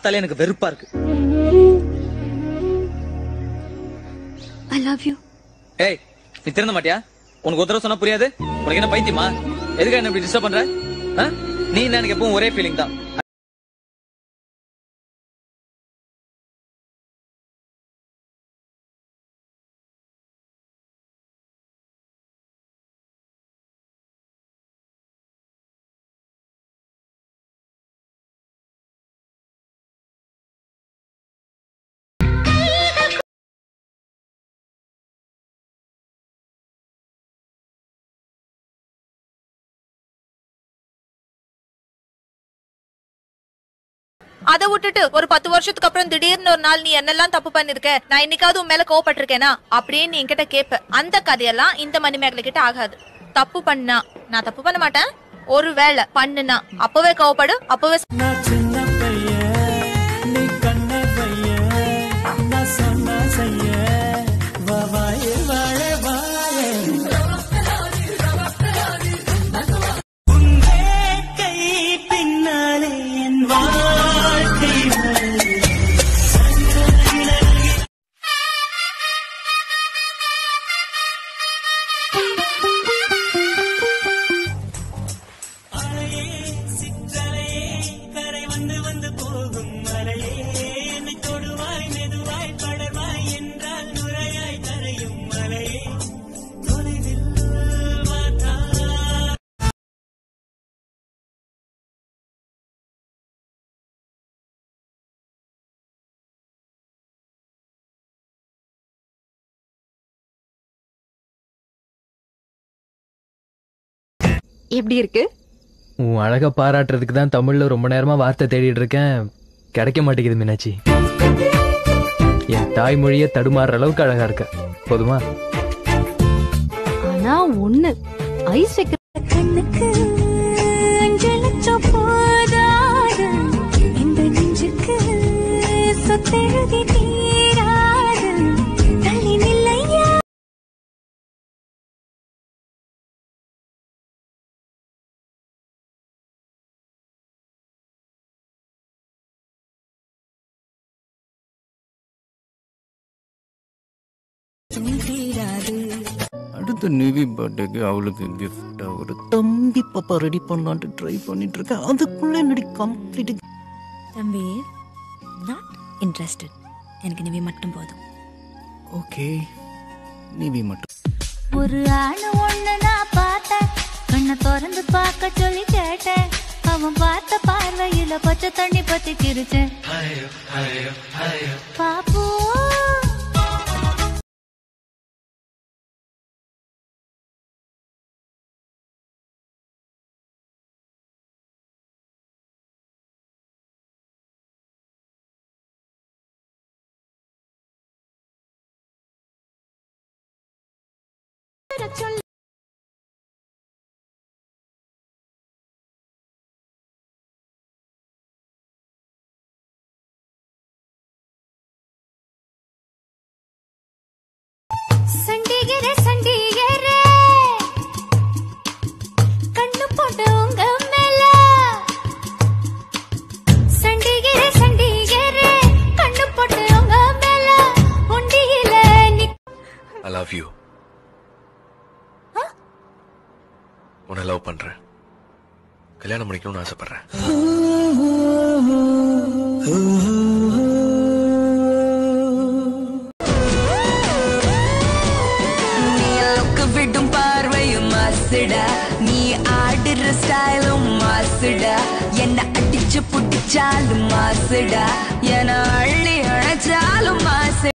பார்த்தாலே எனக்கு வெறுப்பா இருக்கு. I love you. ஏய், நீ திருந்த மாட்டியா? உனக்கு ஒரு தடவை சொன்னா புரியாது? உனக்கு என்ன பைத்தியமா? எதுக்கு என்ன இப்படி டிஸ்டர்ப் பண்ற? நீ எனக்கு எப்பவும் ஒரே ஃபீலிங் தான். அதை விட்டுட்டு ஒரு 10 வருஷத்துக்கு அப்புறம் திடீர்னு ஒரு நாள் நீ என்னெல்லாம் தப்பு பண்ணிருக்க, நான் இன்னைக்காவது உன் மேல கோவப்பட்டிருக்கேனா அப்படின்னு நீ என்கிட்ட கேப்ப. அந்த கதையெல்லாம் இந்த மணிமேகலை கிட்ட ஆகாது. தப்பு பண்ணா நான் தப்பு பண்ண மாட்டேன், ஒரு வேளை பண்ணுனா அப்பவே கோவப்படு, அப்பவே. எப்படி இருக்கு? உன் அழக பாராட்டுறதுக்கு தான் தமிழ்ல ரொம்ப நேரமா வார்த்தை தேடிட்டு இருக்கேன், கிடைக்க மாட்டேங்குது மீனாட்சி. என் தாய்மொழியை தடுமாறுற அளவுக்கு அழகா இருக்க. போதுமா? ஆனா ஒண்ணு, ஐஸ் வைக்கிற கண்ணுக்கு போதாது, இந்த நெஞ்சுக்கு சொத்தெழுதி தீராது, தள்ளி நில்லையா. அடுத்த நிவி பர்த்டேக்கு அவளுக்கு கிஃப்ட் ஒரு தம்பி பாப்பா ரெடி பண்ணலான்ட்டு ட்ரை பண்ணிட்டு இருக்கேன். அதுக்குள்ள என்னடி கம்ப்ளீட். தம்பி நாட் இன்ட்ரெஸ்டட், எனக்கு நிவி மட்டும் போதும். ஓகே, நிவி மட்டும். ஒரு ஆணு ஒண்ணு நான் பார்த்தேன், கண்ணை திறந்து பார்க்க சொல்லி கேட்டேன், அவன் பார்த்த பார்வையில பச்சை தண்ணி பத்தி கிரிச்சேன். பாப்போ சண்டிகரே சண்டிகரே கண்ணு போட்டு உங்க மேல, சண்டிகரே சண்டிகரே கண்ணு போட்டு உங்க மேல, ஒண்டியில I love you. உன்னை லவ் பண்றேன், கல்யாணம் பண்ணிக்கணும்னு ஆசைப்படுறேன். விடும் பார்வையும் மாசுடா, நீ ஆடுற ஸ்டைலும் மாசுடா, என்ன அடிச்சு புடிச்சாலும் மாசுடா, என அள்ளி அழைச்சாலும் மாசு.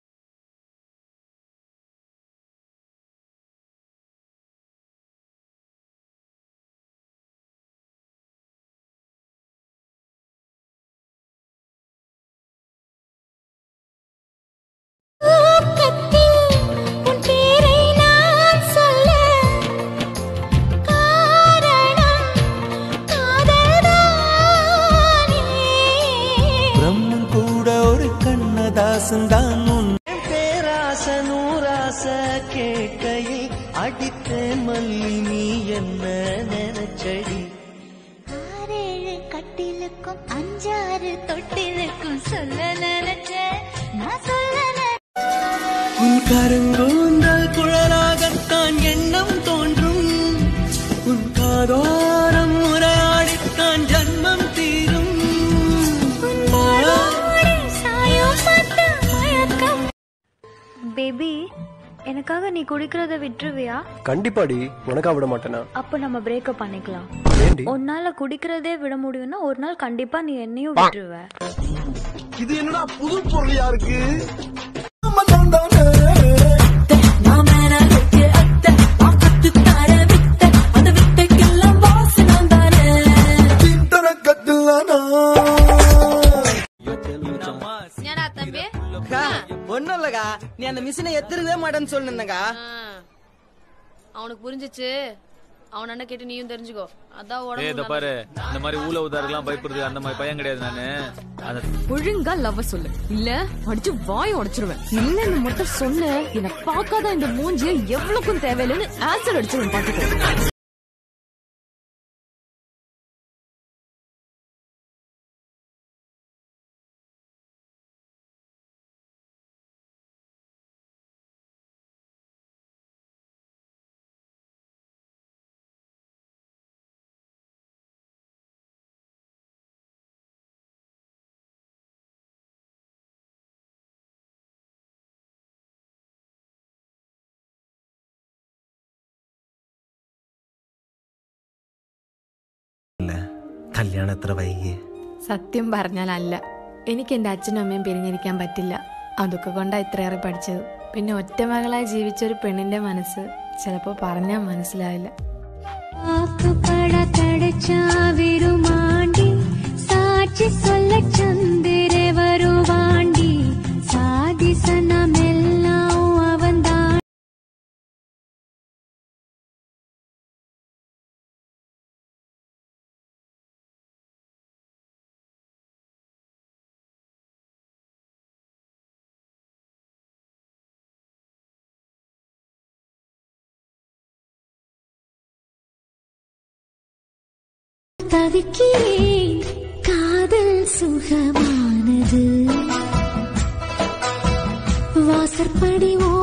பேராச நூராச கேட்கையில் அடித்த மல்லி நீ என்ன நினைச்சடி. 6 கட்டிலுக்கும் 5 6 தொட்டிலுக்கும் சொல்ல நினைச்சேன் நான் சொல்ல உன் கருங்கூந்தல் குழலாகத்தான் எண்ணம் தோன்றும் உன் காதோரம் முறையாடித்தான் ஜன்மம் தீரும் பேபி எனக்காக நீ குடிக்கிறத விட்டுருவியா? கண்டிப்பாடி, உனக்கா விட மாட்டேனா? அப்ப நம்ம பிரேக்கப் பண்ணிக்கலாம். ஏண்டி? உன்னால குடிக்கிறதே விட முடியும்னா ஒரு நாள் கண்டிப்பா நீ என்னையும் விட்டுருவ. இது என்னடா புது பொருளியா இருக்கு? ஒன்னும் இல்லக்கா, நீ அந்த மிஷினை எத்திருக்கவே மாட்டேன்னு சொல்லுங்கக்கா. அவனுக்கு புரிஞ்சிச்சு. அவன் என்ன கேட்டு நீயும் தெரிஞ்சுக்கோ. அதான் உடம்பு பாரு, இந்த மாதிரி ஊழ உதாரெல்லாம் பயப்படுறது அந்த மாதிரி பையன் கிடையாது நானு. ஒழுங்கா லவ் சொல்லு, இல்ல அடிச்சு வாய் உடைச்சிருவேன். இல்லன்னு மட்டும் சொன்ன என்ன பாக்காத இந்த மூஞ்சிய எவ்வளவுக்கும் தேவையில்லைன்னு ஆன்சர் அடிச்சிருவேன் பாத்துக்கோ. കല്യാണത്ര വൈകി സത്യം പറഞ്ഞാലല്ല, എനിക്ക് എന്റെ അച്ഛനും അമ്മയും പിരിഞ്ഞിരിക്കാൻ പറ്റില്ല. അതൊക്കെ കൊണ്ടാ ഇത്രയേറെ പഠിച്ചത്. പിന്നെ ഒറ്റ മകളായി ജീവിച്ച ഒരു പെണ്ണിന്റെ മനസ്സ് ചിലപ്പോ പറഞ്ഞാൽ മനസ്സിലാവില്ല. സാക്ഷി சொல்ல ചന്ദ്രേ വരുവാണ്ടി സാധിസനമെല്ലാം അവന്താൻ. தவிக்கிறேன், காதல் சுகமானது வாசற்படி